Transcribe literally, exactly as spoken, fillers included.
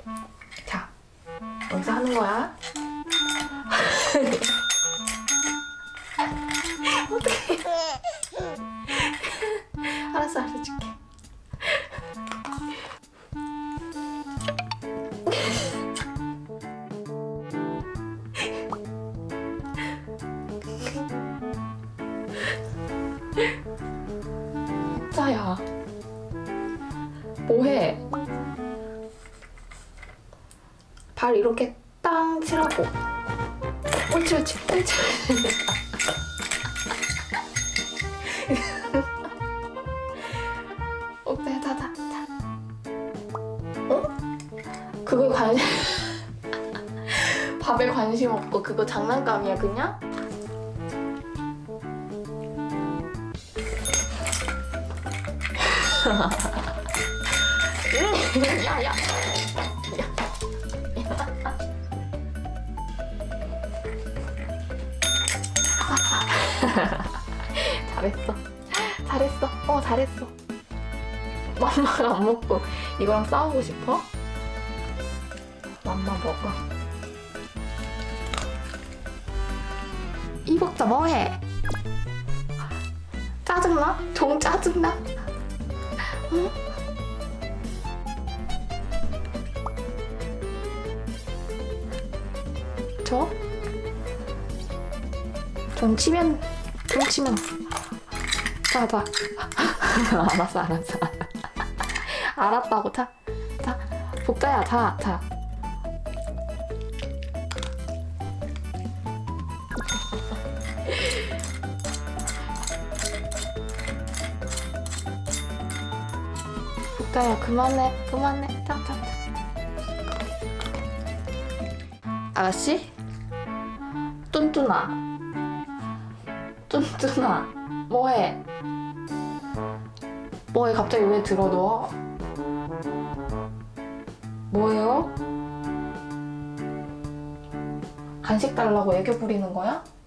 자, 여기서 하는 거야. 어떡해. 알았어, 알았어, 줄게. 짜야, 뭐해? 발 이렇게 땅 치라고. 옳지, 옳지, 옳지. 오빠, 다, 다, 다. 어? 그거 관심... 밥에 관심 없고 그거 장난감이야, 그냥? 야, 야. 잘했어. 잘했어. 어, 잘했어. 맘마가 안 먹고 이거랑 싸우고 싶어? 맘마 먹어. 이복자 뭐해? 짜증나? 정 짜증나? 응? 저? 정 치면 정 치면 자, 자. 알았어, 알았어. 알았다고. 자, 자, 복자야, 자, 자. 복자야, 그만해, 그만해. 자, 자, 자. 아가씨? 뚠뚠아. 뚠뚠아. 뭐해? 뭐해? 갑자기 왜 들어 너? 뭐예요? 간식 달라고 애교 부리는 거야?